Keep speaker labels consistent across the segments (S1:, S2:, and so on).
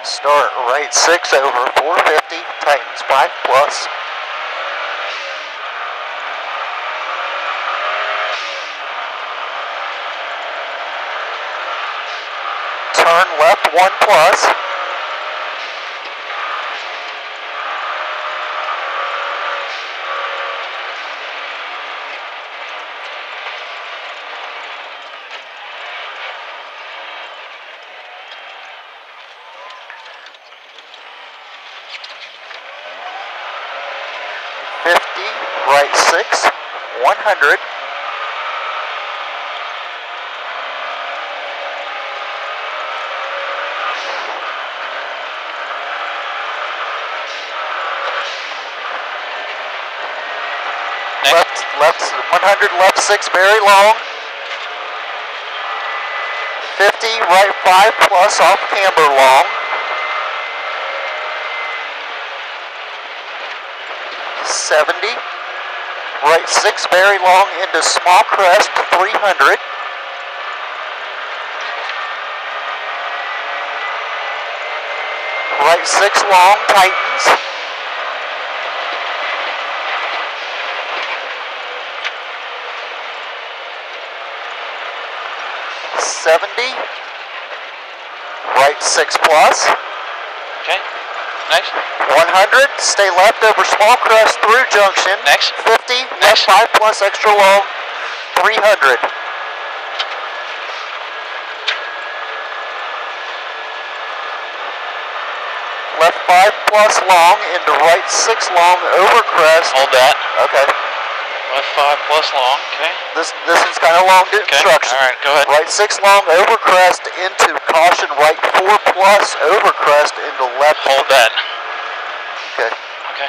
S1: Start right 6 over 450, tightens 5 plus. Turn left 1 plus. Right 6, 100. Left 100, left 6, very long. 50, right 5 plus off camber long. 70. Right 6 very long into small crest 300. Right 6 long tightens. Right 6 plus.
S2: Okay. Next.
S1: 100, stay left over small crest through junction.
S2: Next.
S1: 50,
S2: Next.
S1: left 5 plus extra long, 300. Left 5 plus long into right 6 long over crest.
S2: Hold that.
S1: Okay.
S2: Left 5 plus long, okay.
S1: This is kind of long to instruction.
S2: All right, go ahead.
S1: Right 6 long over crest into caution, right 4 plus over crest into left.
S2: Hold that.
S1: Okay.
S2: Okay.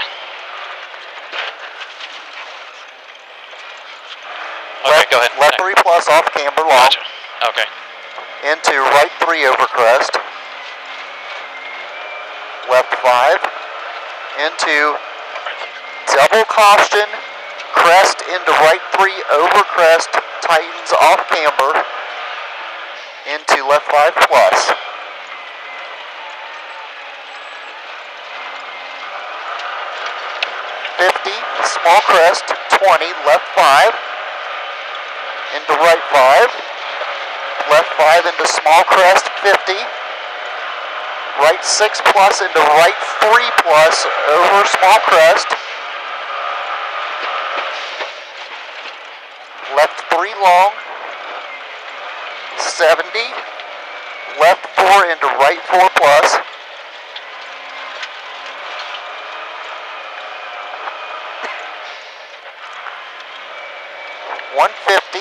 S1: Left,
S2: go ahead.
S1: Left 3 plus off camber long.
S2: Gotcha. Okay.
S1: Into right 3 over crest. Left 5. Into double caution. Crest into right 3 over crest. Tightens off camber. Into left 5 plus. Small crest, 20, left 5, into right 5, left 5 into small crest, 50, right 6 plus into right 3 plus over small crest, left 3 long, 70, left 4 into right 4 plus, 150.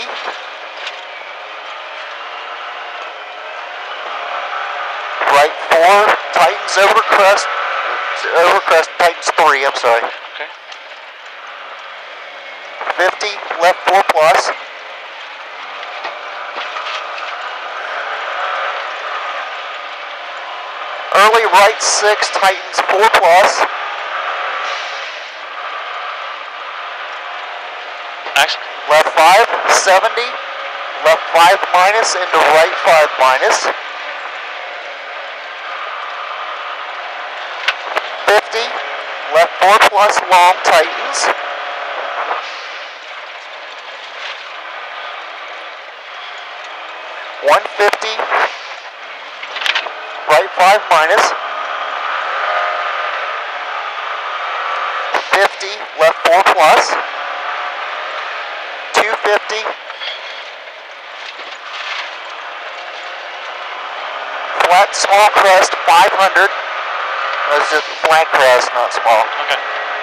S1: Right 4, tightens over crest, tightens 3, I'm sorry.
S2: Okay.
S1: 50, left 4 plus. Early right 6, tightens 4 plus.
S2: Next.
S1: Left 5, 70, left 5 minus into right 5 minus. 50, left 4 plus long tightens. $150, right 5 minus. 50, left 4 plus. 250. Flat small crest 500. That's just flat crest, not small.
S2: Okay.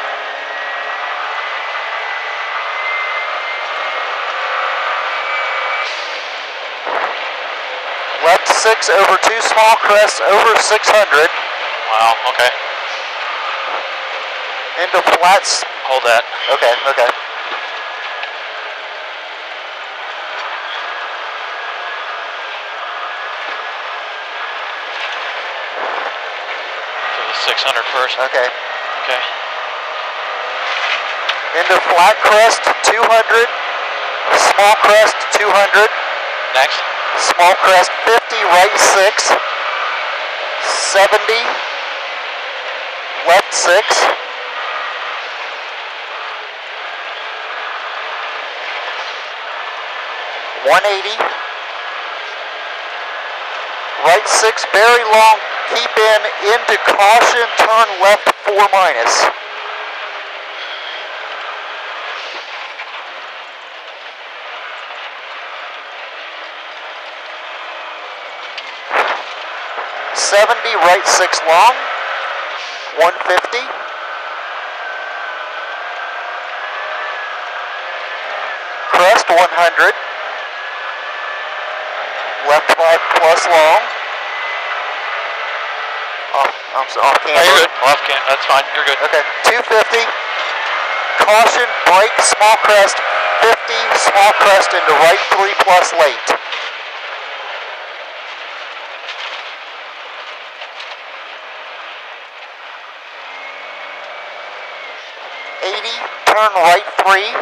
S1: Left 6 over 2 small crests over 600.
S2: Wow, okay.
S1: Into flats.
S2: Hold that.
S1: Okay, okay.
S2: To the 600 first.
S1: Okay.
S2: Okay.
S1: Into flat crest 200. Small crest 200.
S2: Next.
S1: Small crest 50, right 6. 70, left 6. 180, right 6, very long, keep into caution, turn left 4 minus. .70, right 6 long, 150. Crest 100. Left 5 plus long. I'm off camber.
S2: Oh, you're good. Off camber. That's fine. You're good.
S1: Okay. 250. Caution, brake, small crest, 50, small crest into right 3 plus late. Turn right 3.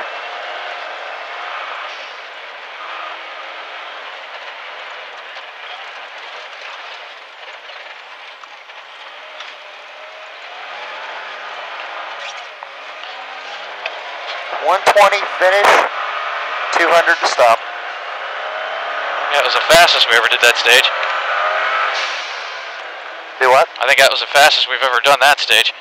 S1: Finish, 200 to stop.
S2: Yeah, it was the fastest we ever did that stage.
S1: Do what?
S2: I think that was the fastest we've ever done that stage.